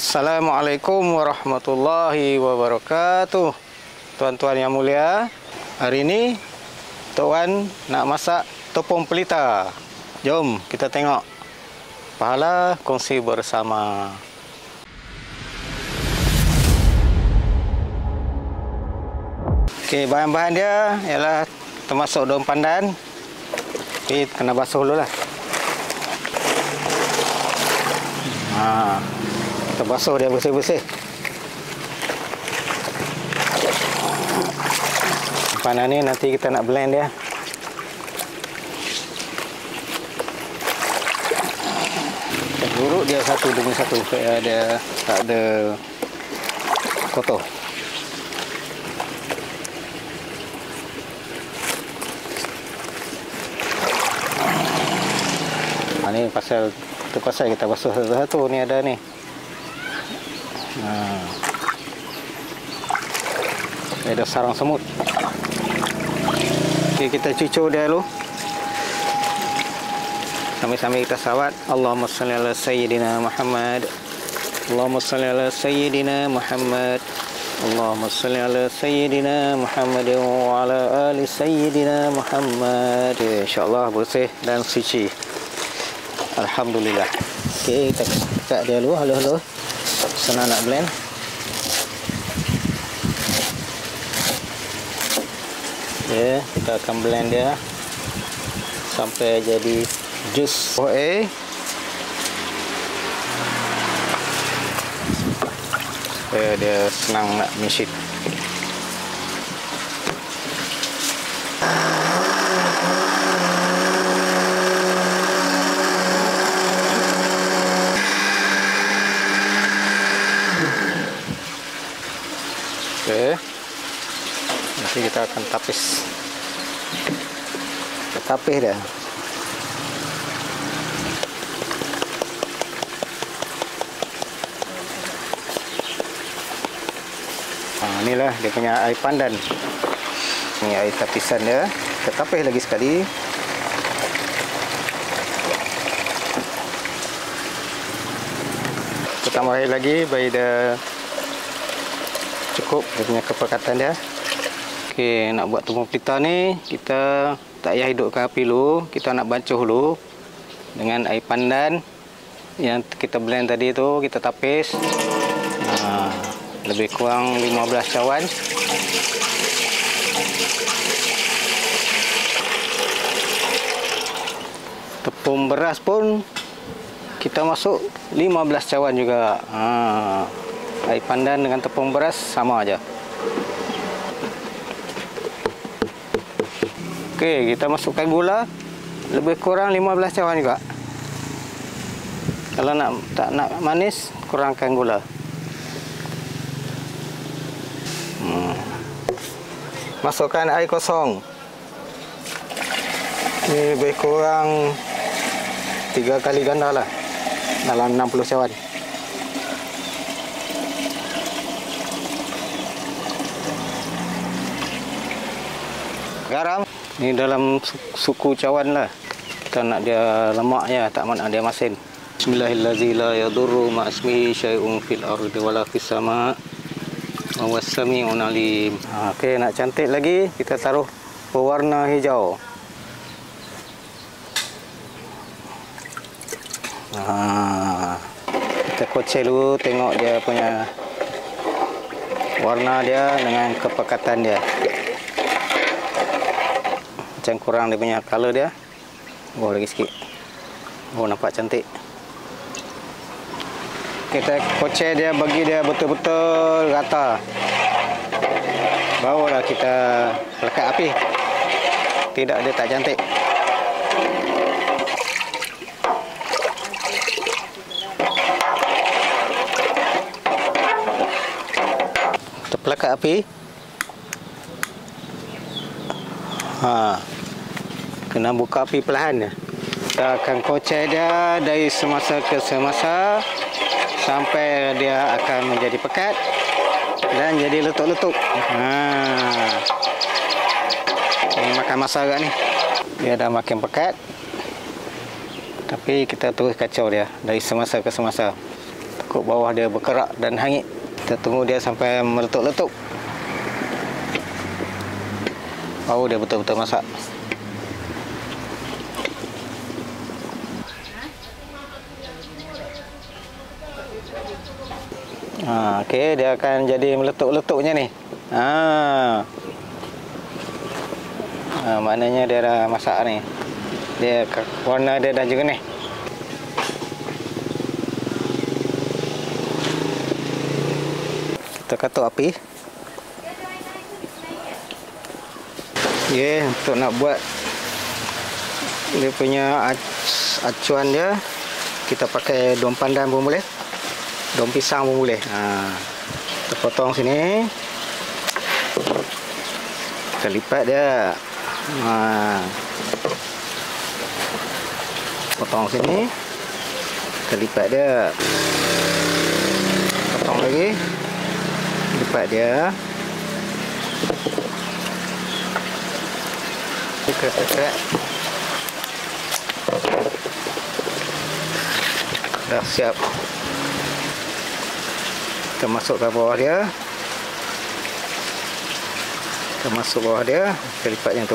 Assalamualaikum warahmatullahi wabarakatuh. Tuan-tuan yang mulia, hari ini Tuan nak masak tepung pelita. Jom kita tengok. Pahala kongsi bersama. Okey, bahan-bahan dia ialah termasuk daun pandan. Okey, kena basuh dulu lah. Kita basuh dia bersih-bersih. Pandan ni nanti kita nak blend dia. Kita urut dia satu demi satu supaya dia tak ada kotor. Ni pasal kita basuh satu-satu. Ni ada ni. Ada sarang semut. Okey, kita cucur dia dulu. Sambil-sambil kita salawat. Allahumma salli ala sayyidina Muhammad. Allahumma salli ala sayyidina Muhammad. Allahumma salli ala sayyidina Muhammad wa ala ali sayyidina Muhammad. InsyaAllah bersih dan suci. Alhamdulillah. Okey, kita kat dia dulu. Halo-halo. Senang nak blend. Okay, kita akan blend dia sampai jadi jus OA. Supaya dia senang nak menyit. Okey. Nanti kita akan tapis. Kita tapis dia. Inilah dia punya air pandan. Ini air tapisan dia. Kita tapis lagi sekali. Kita tambah air lagi bagi dia cukup dia punya kepekatan dia. Okey, nak buat tepung pelita ni kita tak payah hidupkan api dulu. Kita nak bancuh dulu dengan air pandan yang kita blend tadi tu, kita tapis. Lebih kurang 15 cawan. Tepung beras pun kita masuk 15 cawan juga. Air pandan dengan tepung beras sama aja. Okey, kita masukkan gula lebih kurang 15 cawan juga. Kalau tak nak manis, kurangkan gula. Masukkan air kosong. Ini lebih kurang 3 kali ganda lah, dalam 60 cawan. Garam ni dalam suku cawan lah. Kita nak dia lemak ya, tak nak dia masin. Bismillahirrahmanirrahim. La yadurru ma'asmihi syai'un fil ardi wala fis sama' wa huwas sami'un alim. Okey, nak cantik lagi kita taruh pewarna hijau. Kita kocel dulu, tengok dia punya warna dia dengan kepekatan dia. Macam kurang dia punya color dia. Lagi sikit. Nampak cantik. Kita kocel dia, bagi dia betul-betul rata. Barulah kita lekat api. Tidak, dia tak cantik. Kita pelekat api. Kena buka api perlahan. Kita akan kocel dia dari semasa ke semasa sampai dia akan menjadi pekat dan jadi letup-letup. Makan masa agak ni. Dia dah makin pekat. Tapi kita terus kacau dia dari semasa ke semasa. Takut bawah dia berkerak dan hangit. Kita tunggu dia sampai meletup-letup, baru dia betul-betul masak. Okey, dia akan jadi meletup-letupnya ni. Maknanya dia dah masak ni. Dia warna dia dah jernih. Kita katuk api. Okey, untuk nak buat dia punya acuan dia, kita pakai daun pandan pun boleh, daun pisang pun boleh. Kita potong sini, kita lipat dia. Potong sini, kita lipat dia. Potong lagi, lipat dia. Kerat-kerat. Dah siap. Kita masukkan bawah dia. Kita masuk bawah dia, kita lipat macam tu.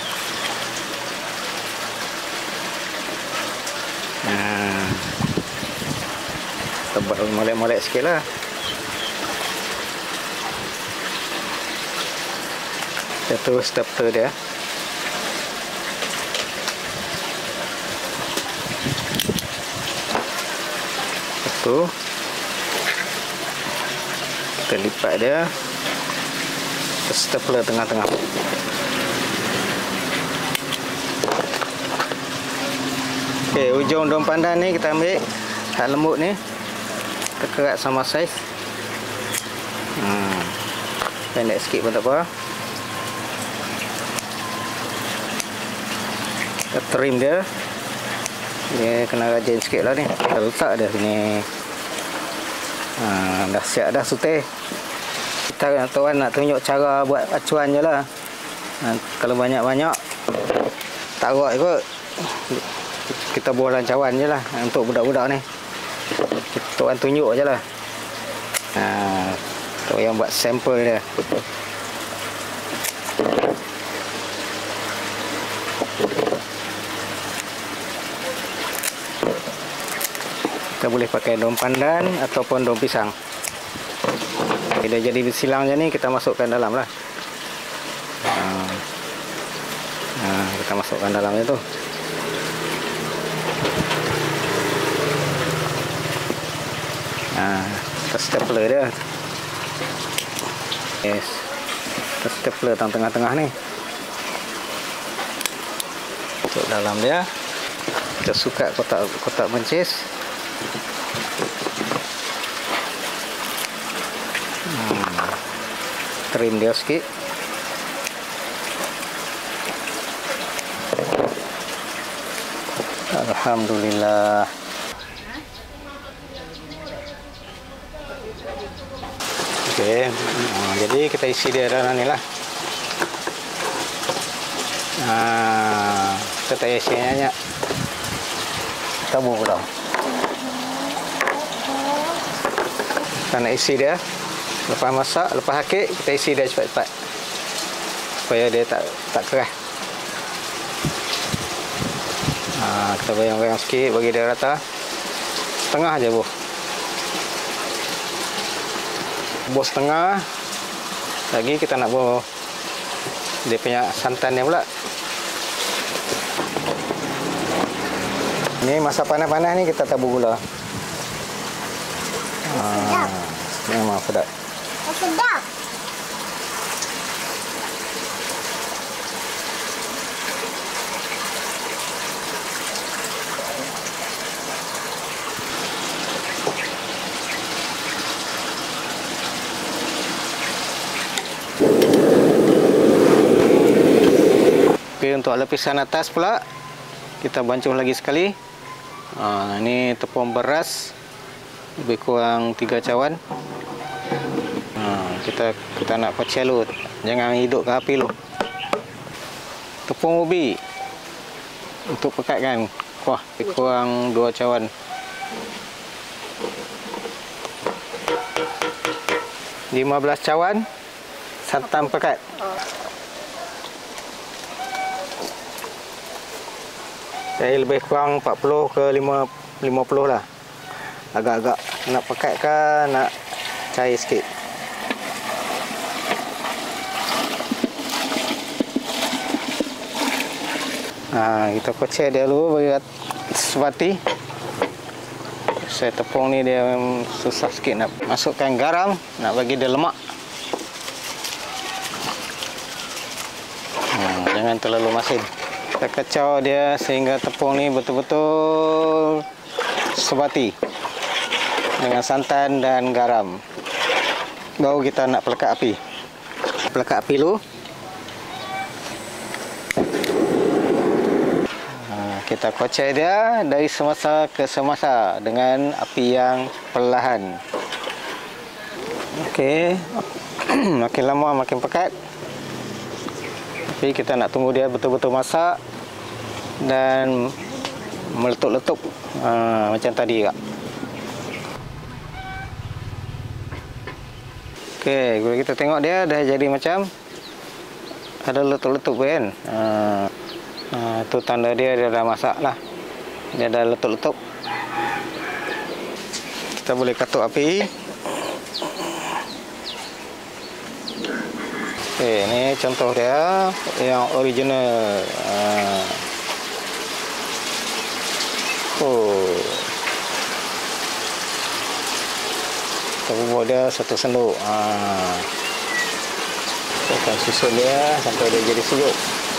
Kita buat molek-molek sikit lah. Kita terus stepper dia. Tu kita lipat dia, kita stapler tengah-tengah. Okey, ujung daun pandan ni kita ambil hak lembut ni, kita kerat sama saiz. Pendek sikit pun tak apa. Kita trim dia. Dia kena rajin sikit lah ni. Kita letak dia sini. Dah siap dah sutih. Kita tuan nak tunjuk cara buat acuan je lah. Kalau banyak-banyak tak kuat kot. Kita buat rancawan je lah untuk budak-budak ni. Tuan tunjuk je lah. Tuan yang buat sampel dia. Kita boleh pakai daun pandan ataupun daun pisang. Bila jadi bersilang je ni, kita masukkan dalam lah. Kita masukkan dalamnya tu. Kita stapler dia. Yes. Kita stapler tengah-tengah ni. Masuk dalam dia. Kita sukat kotak buncis. Trim dia sikit. Alhamdulillah. Okey, jadi kita isi dia dalam ni lah. Kita tak isi banyak. Tabur pula. Kita nak isi dia. Lepas masak, lepas hakik, kita isi dia cepat-cepat supaya dia tak keras. Kita bayang-bayang sikit, bagi dia rata. Setengah aja buh. Buh setengah. Lagi kita nak buh dia punya santannya pula. Ni masa panas-panas ni kita tabur gula. Memang sedap. Sedap. Okey, untuk lapisan atas pula kita bancuh lagi sekali. Ini tepung beras lebih kurang 3 cawan. Kita nak pecah, jangan hidupkan api lu. Tepung ubi untuk pekatkan, lebih kurang 2 cawan. 15 cawan santan pekat. Saya lebih kurang 40 ke 50 lah. Agak-agak nak pekat ke nak cair sikit. Kita kocek dia dulu bagi sebati. Saya tepung ni dia susah sikit nak masukkan garam, nak bagi dia lemak. Jangan terlalu masin. Kita kacau dia sehingga tepung ni betul-betul sebati dengan santan dan garam. Baru kita nak pelekat api. Pelekat api dulu. Kita kocek dia dari semasa ke semasa dengan api yang perlahan. Okey. Makin lama makin pekat. Tapi kita nak tunggu dia betul-betul masak dan meletup-letup macam tadi kak. Okey, kalau kita tengok dia dah jadi macam ada letup-letup kan. Itu tanda dia dah masak lah. Dia dah letup-letup. Kita boleh katuk api. Okey, ni contoh dia yang original. Kita bubuh dia satu senduk. Kita akan susun dia sampai dia jadi sejuk.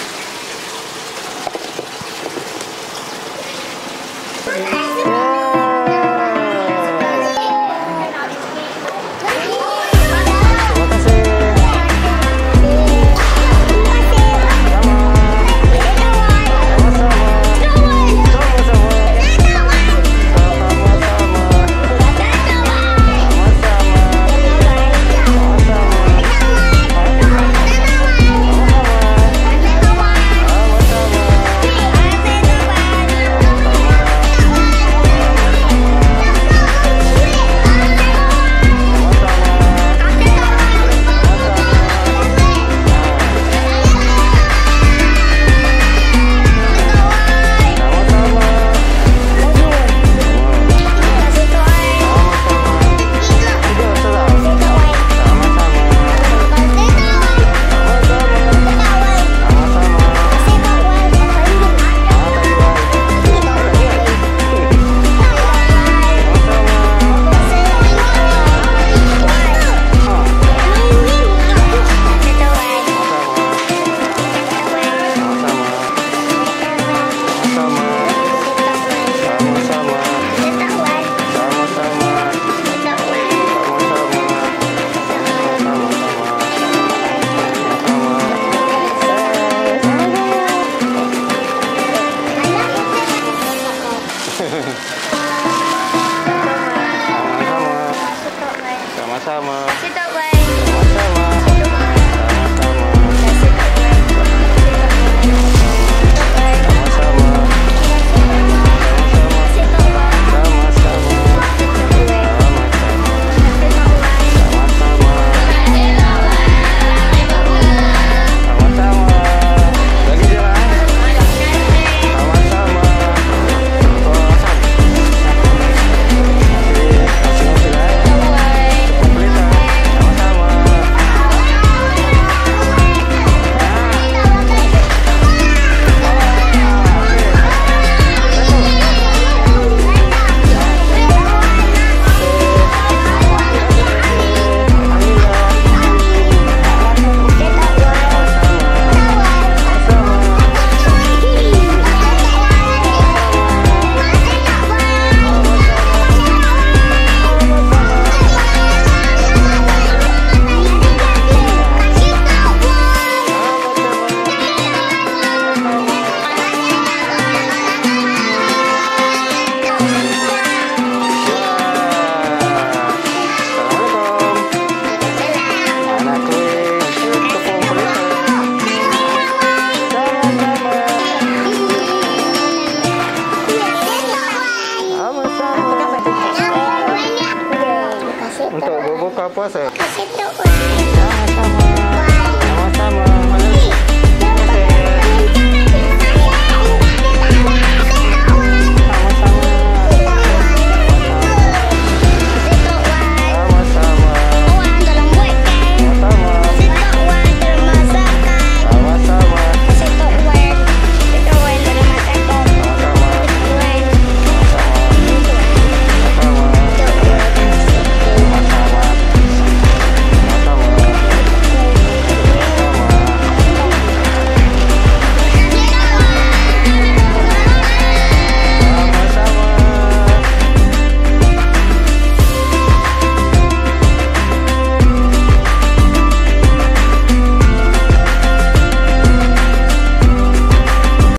Sama-sama. Sama-sama. untuk berbuka puasa. Kasih tu. Sama-sama.